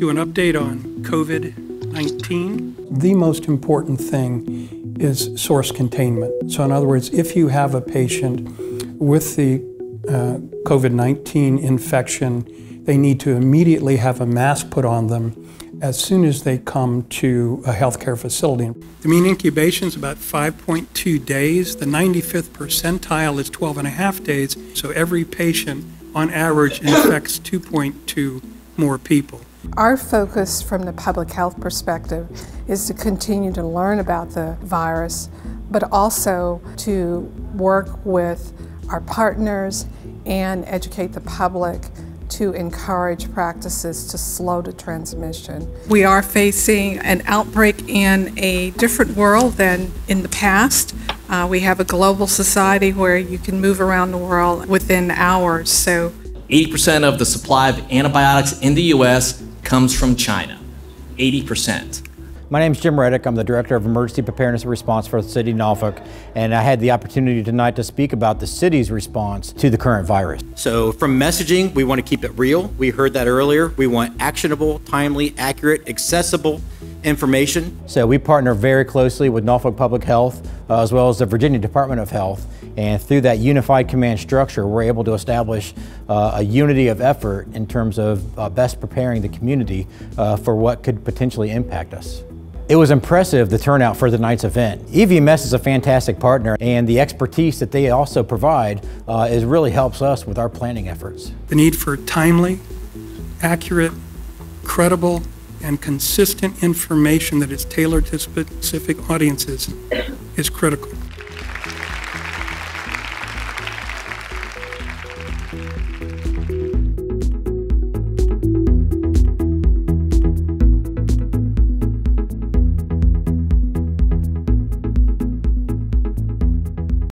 do an update on COVID-19. The most important thing is source containment. So in other words, if you have a patient with the COVID-19 infection, they need to immediately have a mask put on them as soon as they come to a healthcare facility. The mean incubation is about 5.2 days. The 95th percentile is 12.5 days. So every patient, on average, infects 2.2 more people. Our focus from the public health perspective is to continue to learn about the virus, but also to work with our partners and educate the public to encourage practices to slow the transmission. We are facing an outbreak in a different world than in the past. We have a global society where you can move around the world within hours. So 80% of the supply of antibiotics in the U.S. comes from China. 80%. My name is Jim Reddick. I'm the Director of Emergency Preparedness and Response for the City of Norfolk, and I had the opportunity tonight to speak about the city's response to the current virus. So from messaging, we want to keep it real. We heard that earlier. We want actionable, timely, accurate, accessible information. So we partner very closely with Norfolk Public Health as well as the Virginia Department of Health, and through that unified command structure, we're able to establish a unity of effort in terms of best preparing the community for what could potentially impact us. It was impressive, the turnout for tonight's event. EVMS is a fantastic partner, and the expertise that they also provide really helps us with our planning efforts. The need for timely, accurate, credible, and consistent information that is tailored to specific audiences is critical.